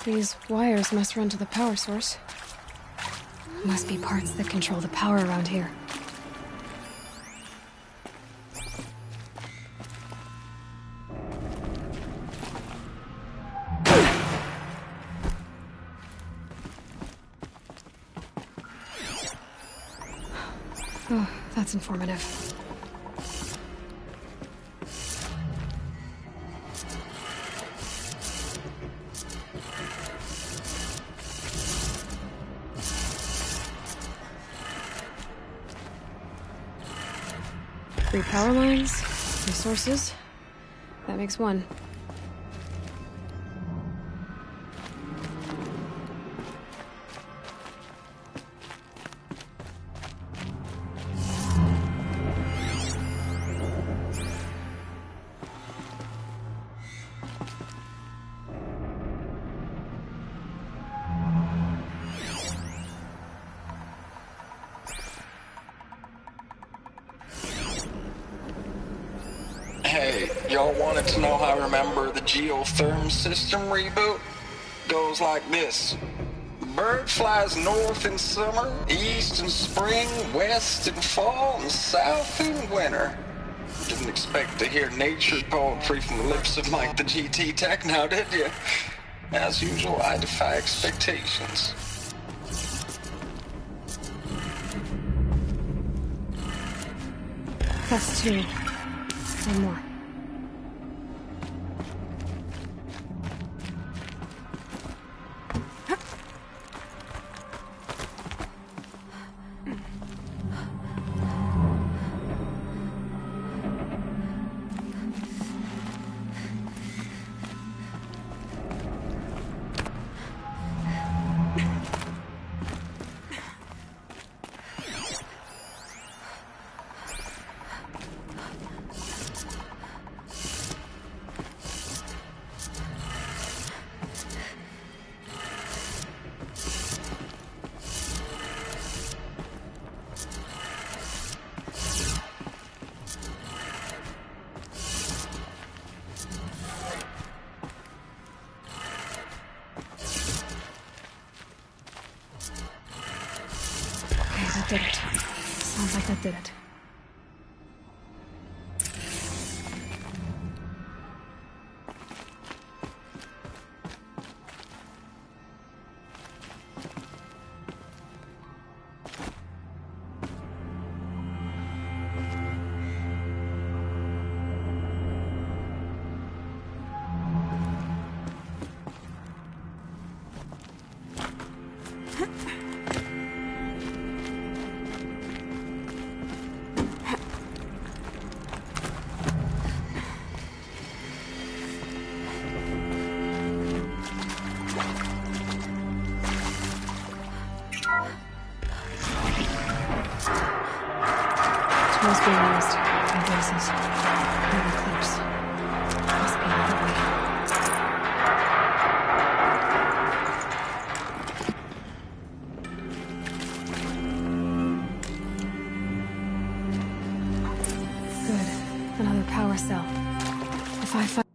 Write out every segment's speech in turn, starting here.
These wires must run to the power source. Must be parts that control the power around here. Oh, that's informative. Three power lines, resources. That makes one. Hey, y'all wanted to know how I remember the geotherm system reboot? Goes like this. Bird flies north in summer, east in spring, west in fall, and south in winter. Didn't expect to hear nature poetry from the lips of Mike the GT Tech now, did you? As usual, I defy expectations. That's two. One more. That did it. Sounds like that did it. Tools being used. My voices. Moving clips. Must be another way. Good. Another power cell. If I find...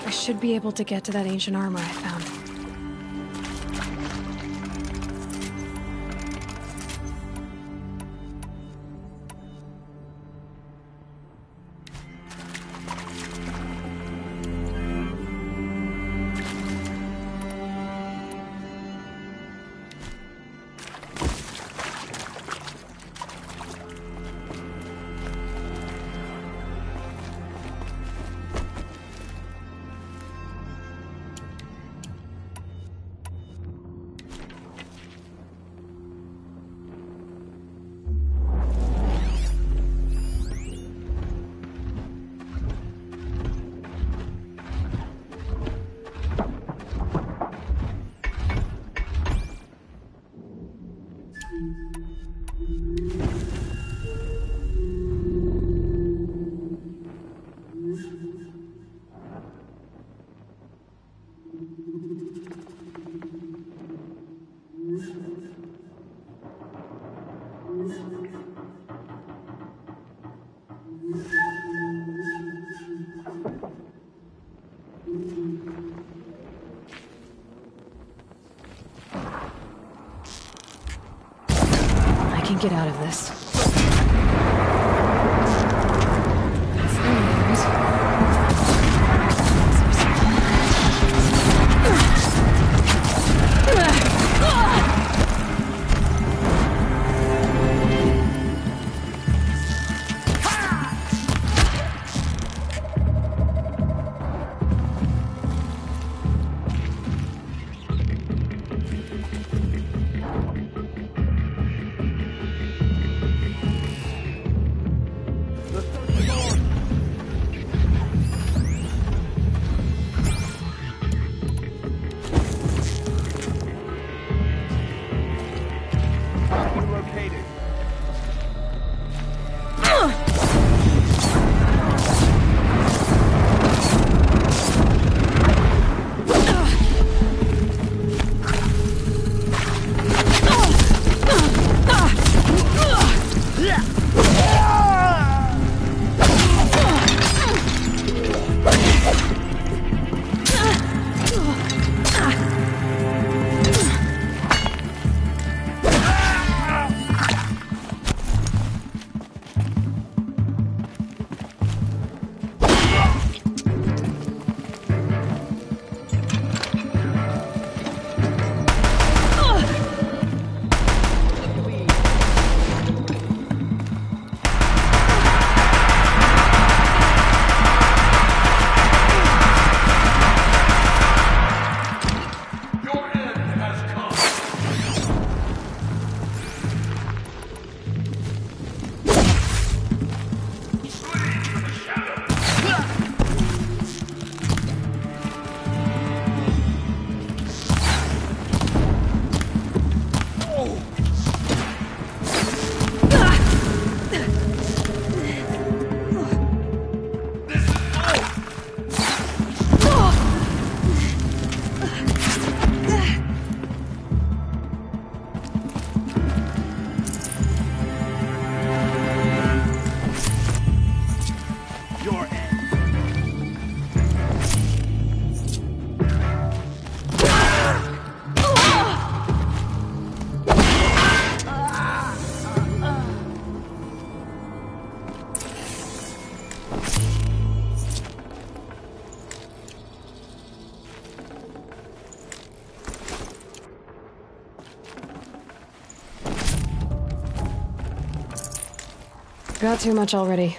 I should be able to get to that ancient armor I found. I can get out of this. Got too much already.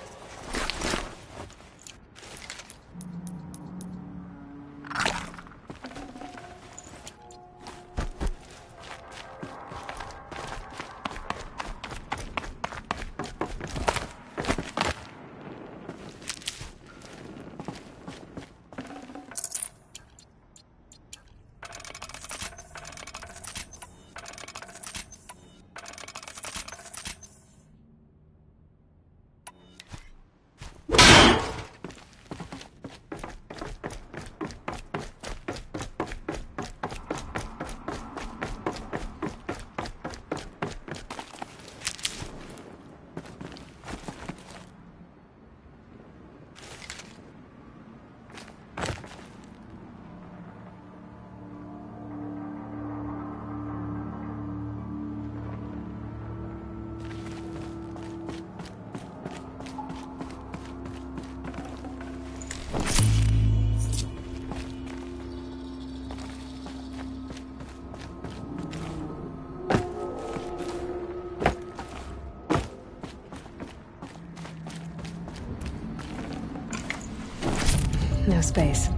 No space.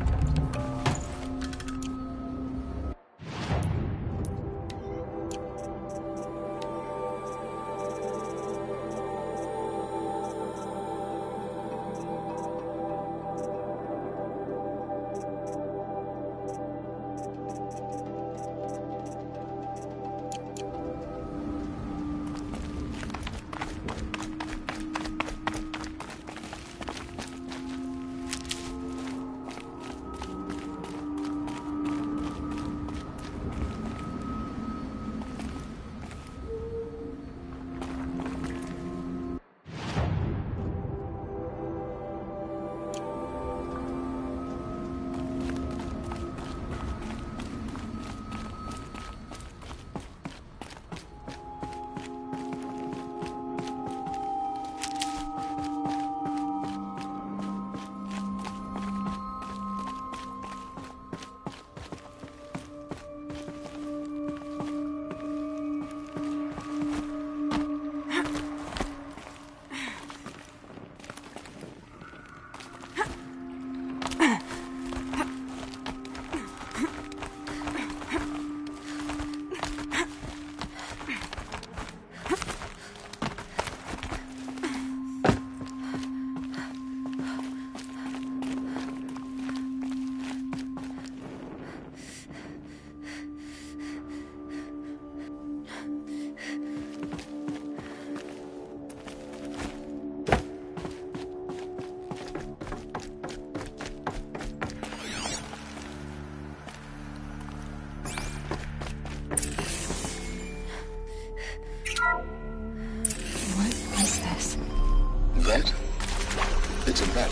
That? It's a map.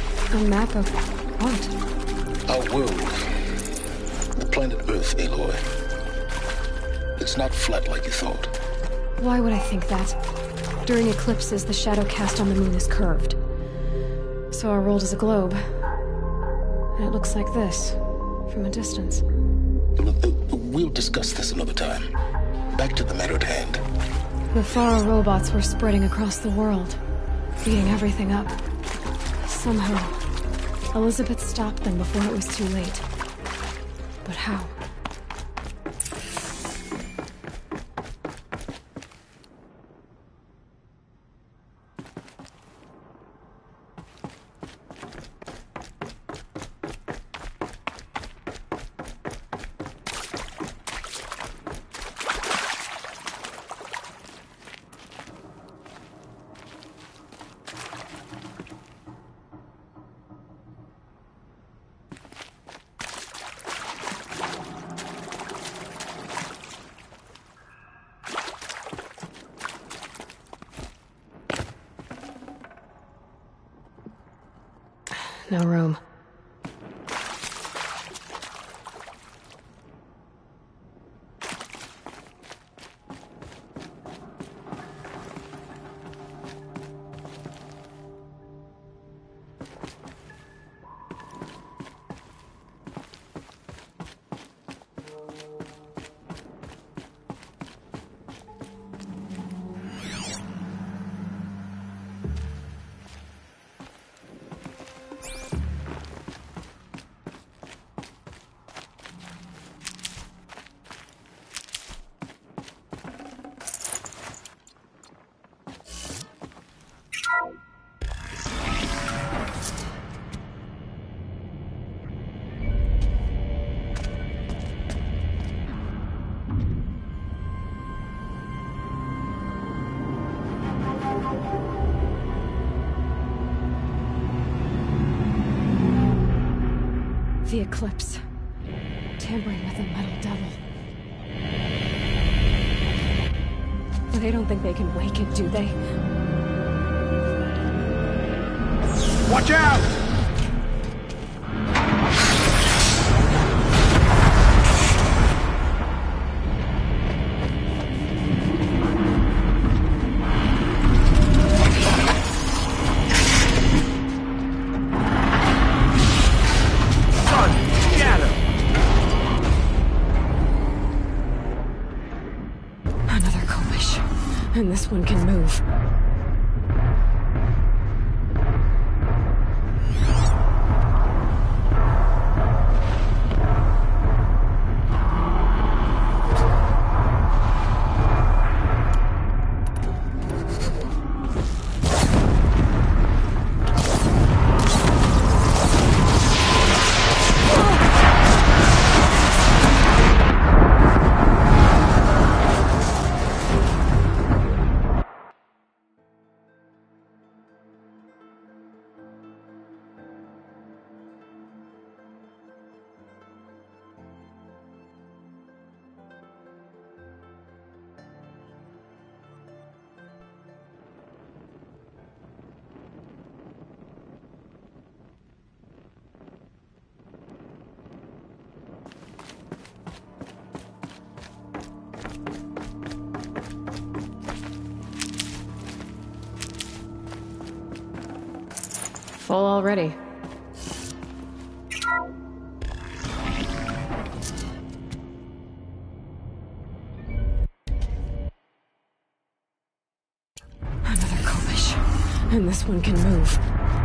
A map of what? Our world. The planet Earth, Aloy. It's not flat like you thought. Why would I think that? During eclipses, the shadow cast on the moon is curved. So our world is a globe. And it looks like this, from a distance. We'll discuss this another time. Back to the matter at hand. The Faro robots were spreading across the world, eating everything up. Somehow, Elizabeth stopped them before it was too late. But how? No room. The eclipse. Tampering with the metal devil. They don't think they can wake it, do they? Watch out! and this one can move. Full already. Another Kovish. And this one can move.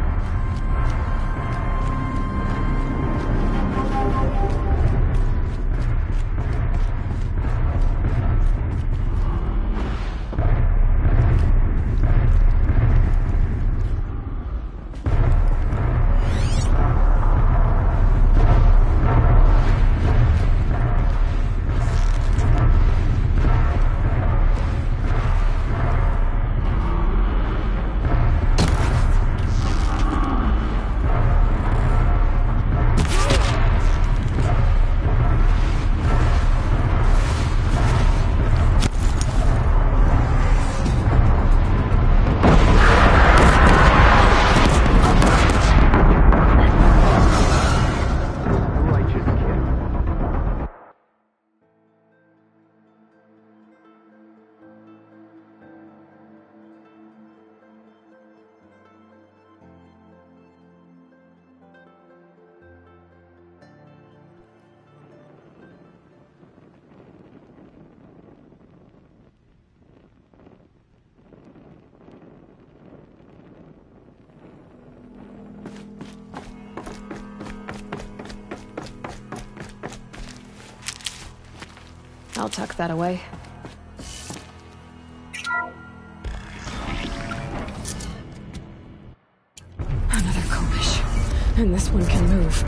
I'll tuck that away. Another Kovish. And this one can move.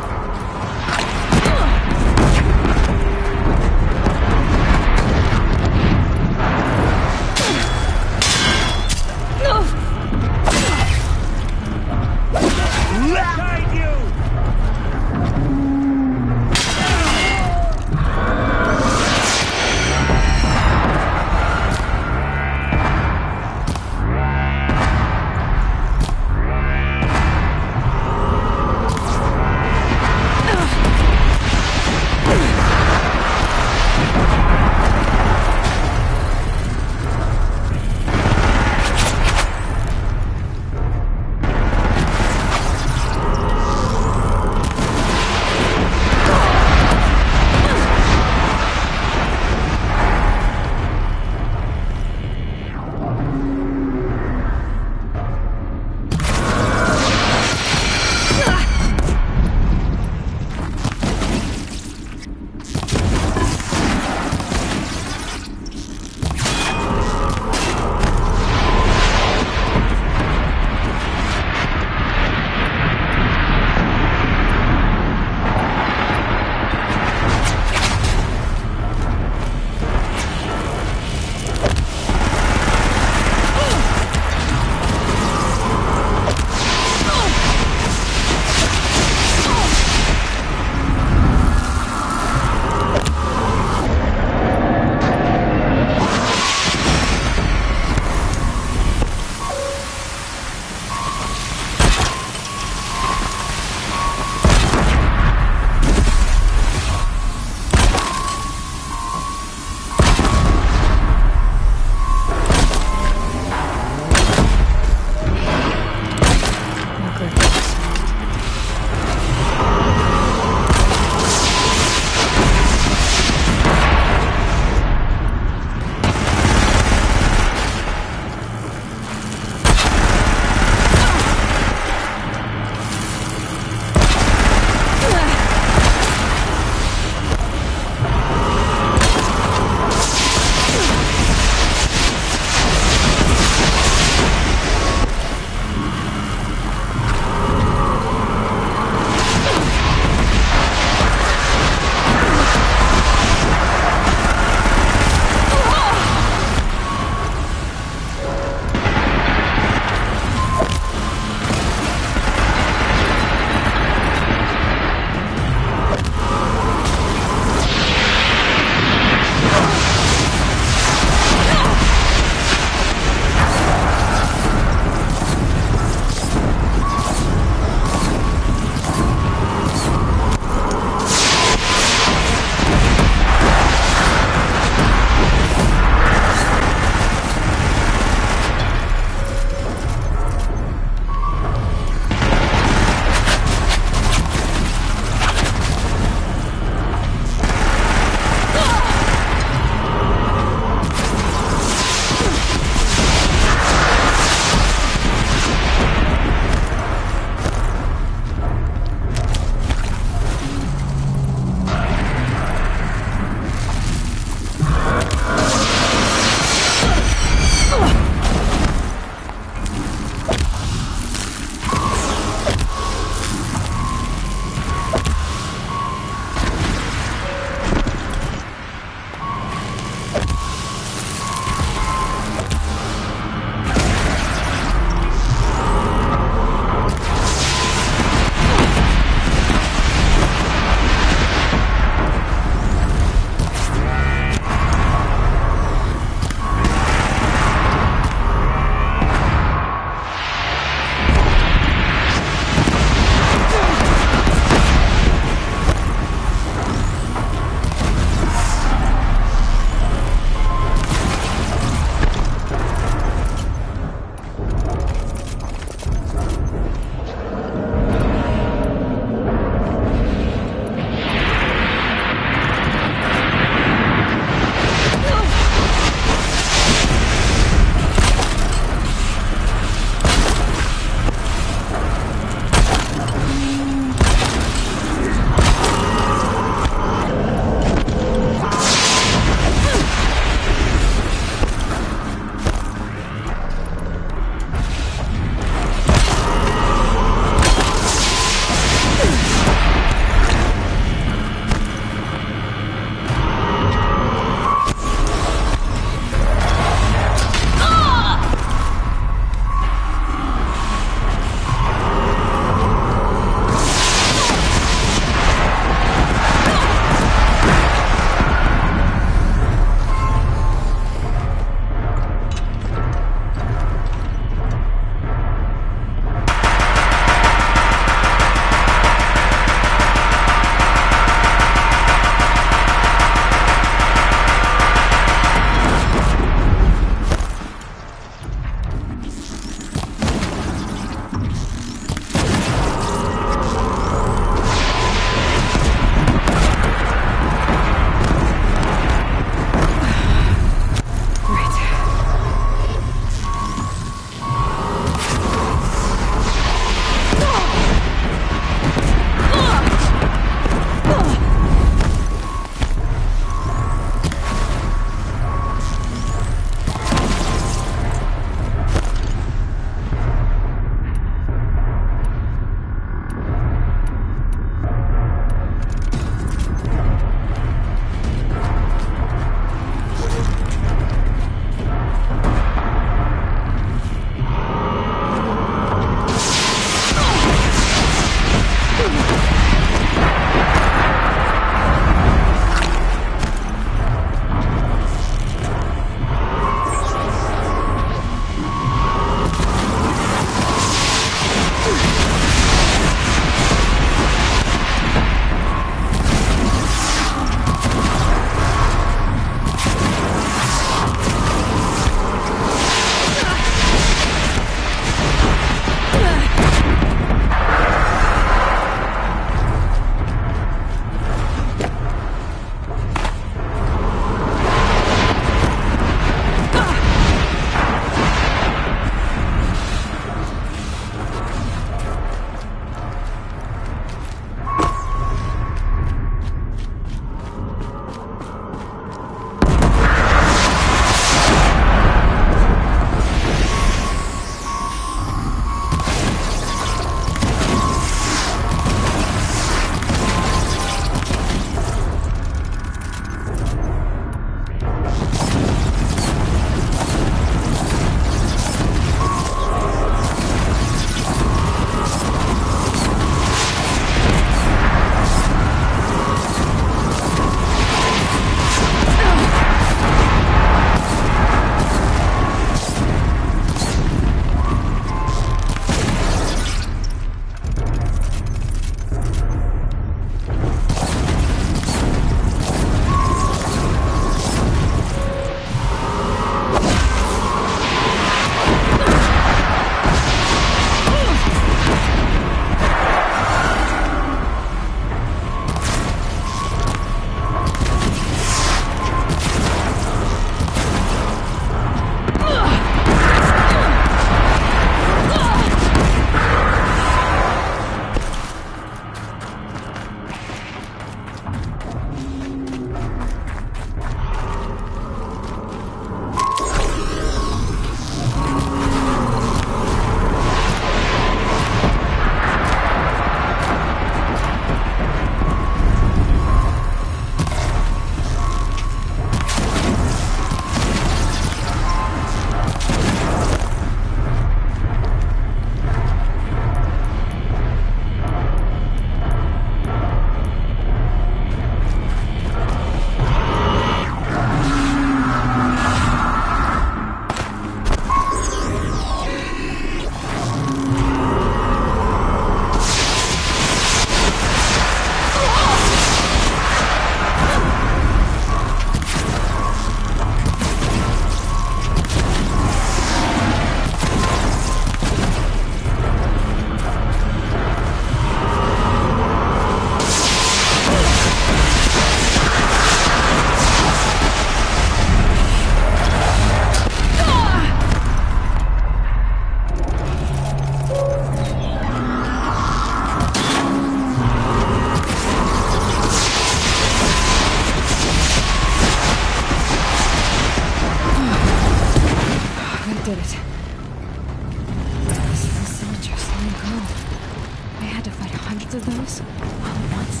of those all at once.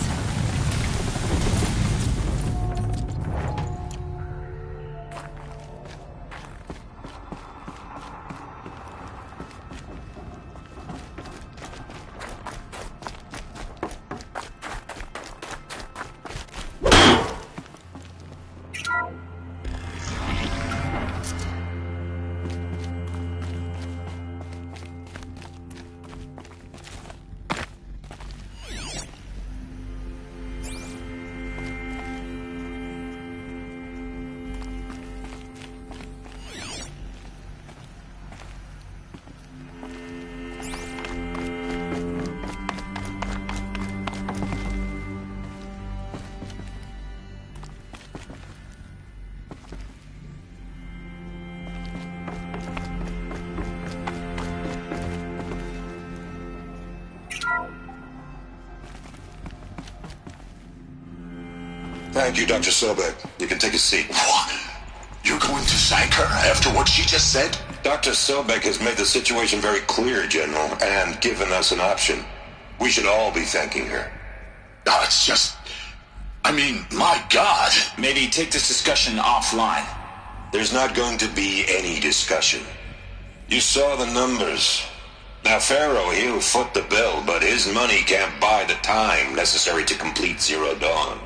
Thank you, Dr. Sobek. You can take a seat. What? You're going to thank her after what she just said? Dr. Sobek has made the situation very clear, General, and given us an option. We should all be thanking her. No, it's just... I mean, my God. Maybe take this discussion offline. There's not going to be any discussion. You saw the numbers. Now, Pharaoh, he'll foot the bill, but his money can't buy the time necessary to complete Zero Dawn.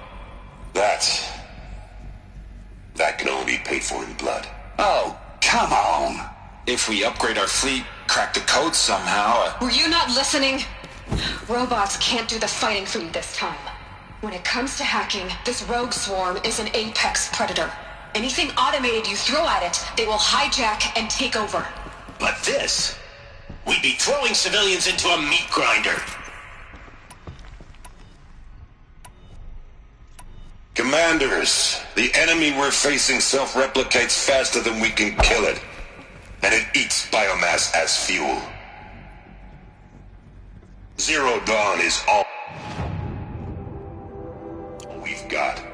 That can only be paid for in blood. Oh, come on. If we upgrade our fleet, crack the code somehow... Were you not listening? Robots can't do the fighting for you this time. When it comes to hacking, this rogue swarm is an apex predator. Anything automated you throw at it, they will hijack and take over. But this... we'd be throwing civilians into a meat grinder. Commanders, the enemy we're facing self-replicates faster than we can kill it. And it eats biomass as fuel. Zero Dawn is all we've got.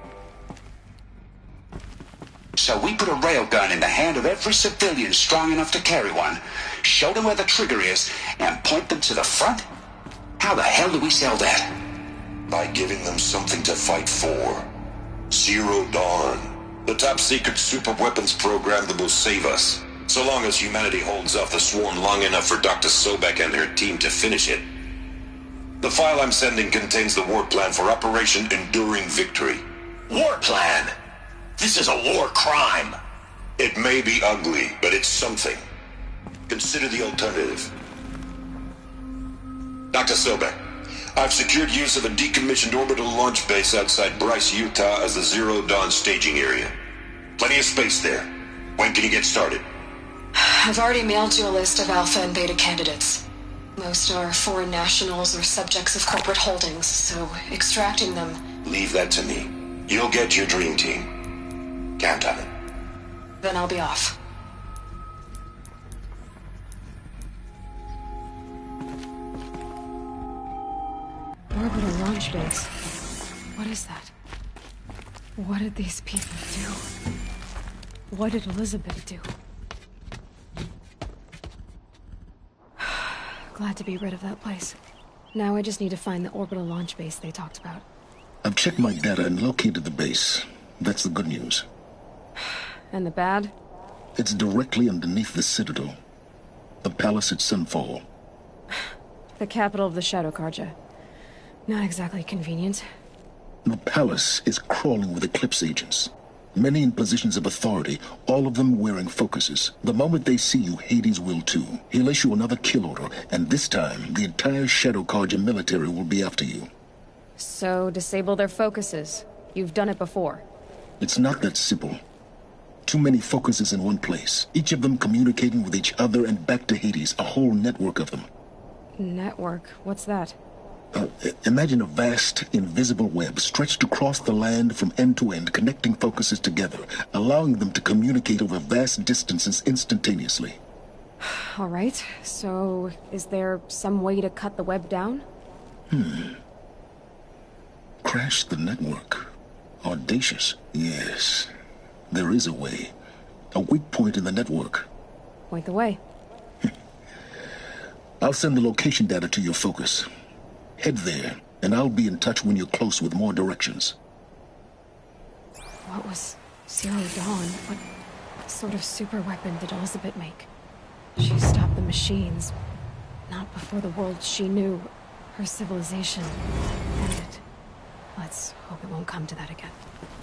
So we put a railgun in the hand of every civilian strong enough to carry one, show them where the trigger is, and point them to the front? How the hell do we sell that? By giving them something to fight for. Zero Dawn. The top-secret super-weapons program that will save us. So long as humanity holds off the swarm long enough for Dr. Sobek and her team to finish it. The file I'm sending contains the war plan for Operation Enduring Victory. War plan? This is a war crime. It may be ugly, but it's something. Consider the alternative. Dr. Sobek, I've secured use of a decommissioned orbital launch base outside Bryce, Utah as the Zero Dawn staging area. Plenty of space there. When can you get started? I've already mailed you a list of alpha and beta candidates. Most are foreign nationals or subjects of corporate holdings, so extracting them... Leave that to me. You'll get your dream team. Count on it. Then I'll be off. Orbital launch base. What is that? What did these people do? What did Elizabeth do? Glad to be rid of that place. Now I just need to find the orbital launch base they talked about. I've checked my data and located the base. That's the good news. And the bad? It's directly underneath the Citadel. The palace at Sunfall. The capital of the Shadow Carja. Not exactly convenient. The palace is crawling with Eclipse agents. Many in positions of authority, all of them wearing focuses. The moment they see you, Hades will too. He'll issue another kill order, and this time, the entire Shadow Carja military will be after you. So, disable their focuses. You've done it before. It's not that simple. Too many focuses in one place, each of them communicating with each other and back to Hades, a whole network of them. Network? What's that? Imagine a vast, invisible web stretched across the land from end to end, connecting focuses together, allowing them to communicate over vast distances instantaneously. All right, so is there some way to cut the web down? Crash the network. Audacious. Yes, there is a way. A weak point in the network. Point the way. I'll send the location data to your focus. Head there, and I'll be in touch when you're close with more directions. What was Zero Dawn? What sort of super weapon did Elizabeth make? She stopped the machines. Not before the world she knew, her civilization, ended. Let's hope it won't come to that again.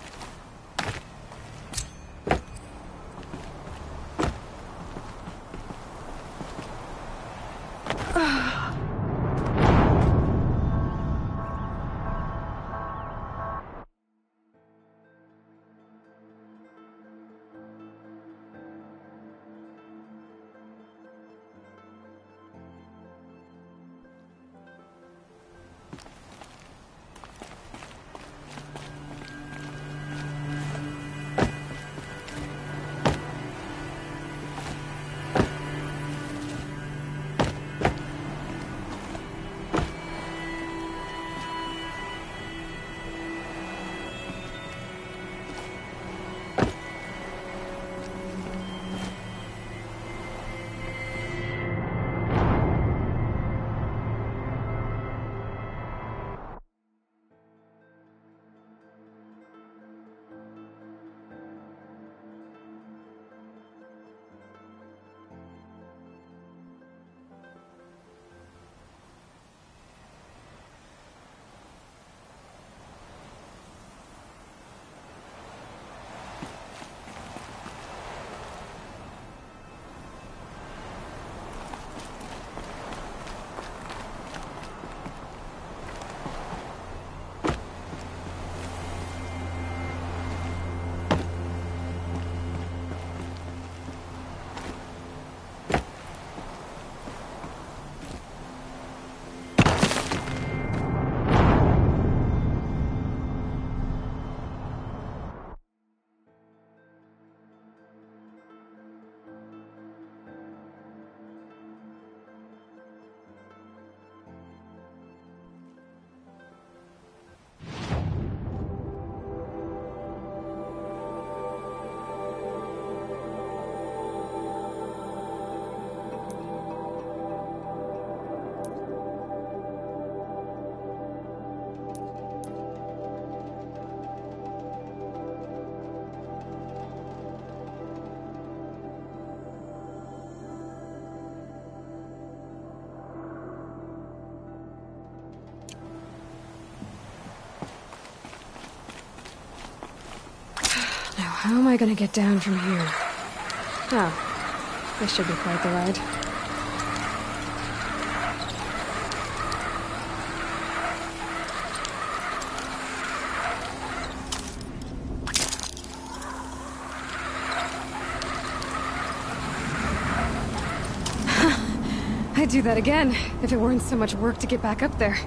How am I gonna get down from here? Oh, this should be quite the ride. I'd do that again, if it weren't so much work to get back up there.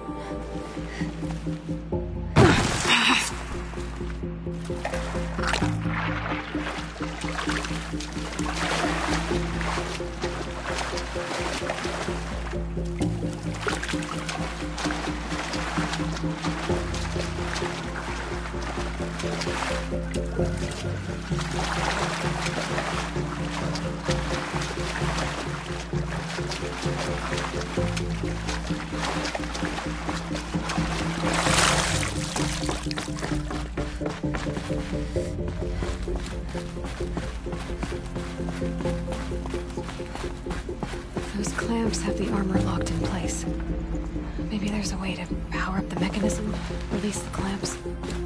Those clamps have the armor locked in place. Maybe there's a way to power up the mechanism, release the clamps.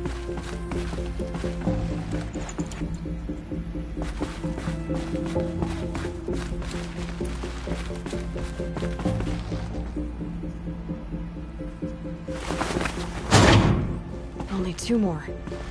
Only 2 more.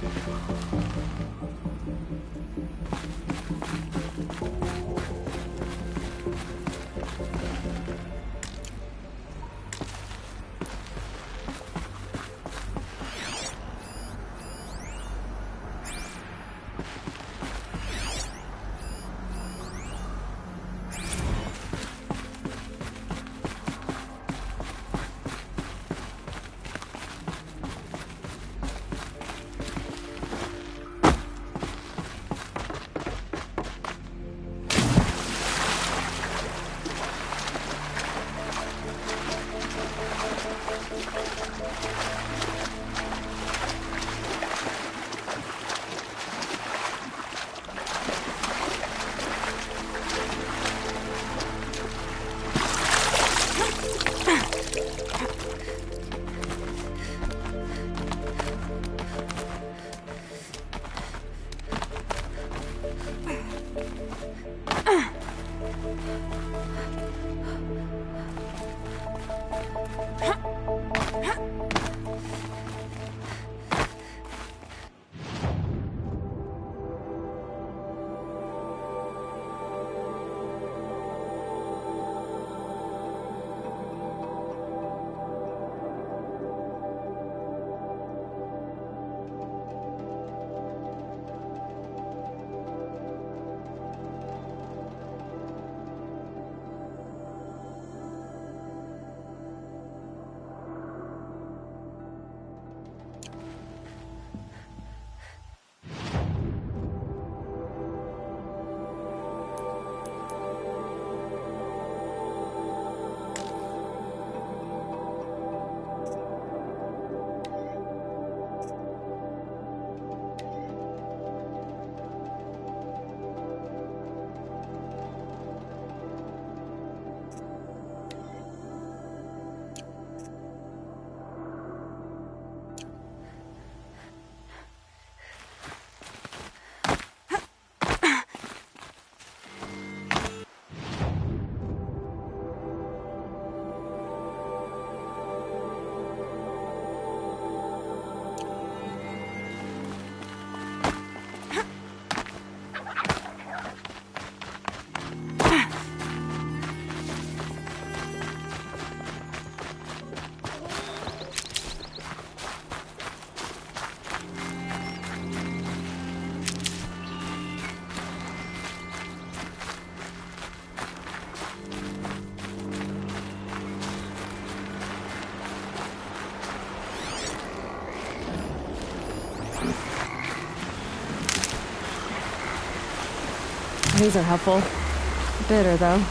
These are helpful. Bitter, though.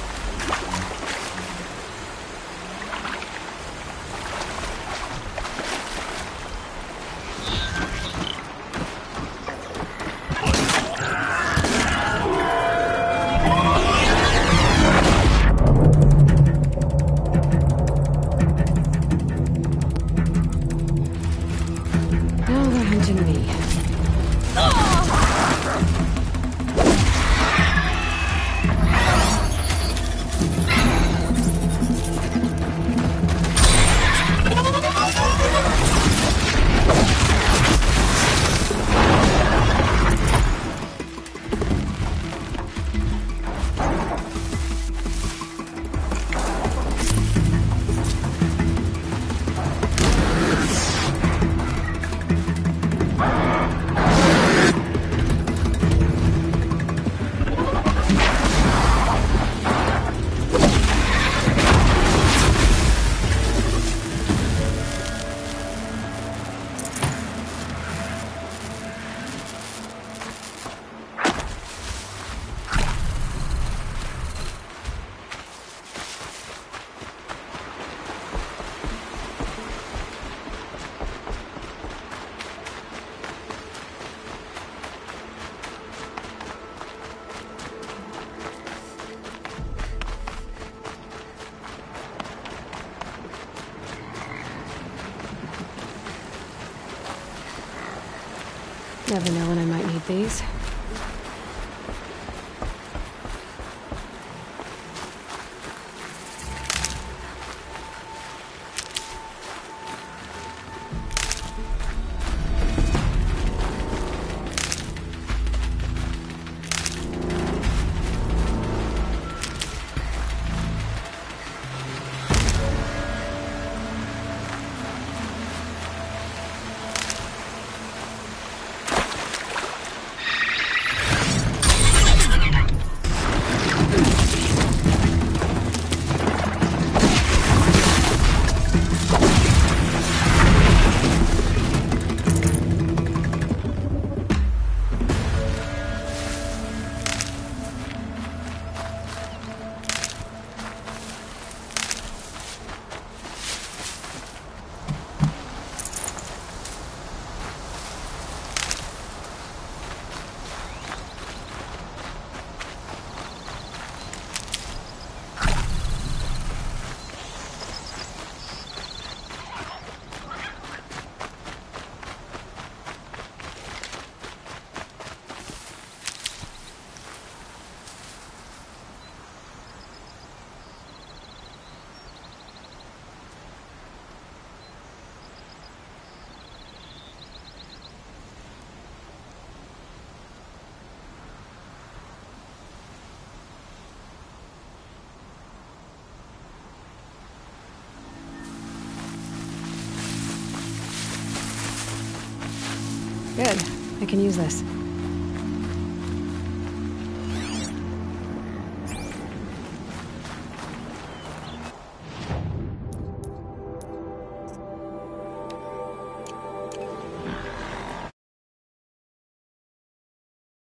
Now they're hunting me. Never know when I might need these. Good. I can use this.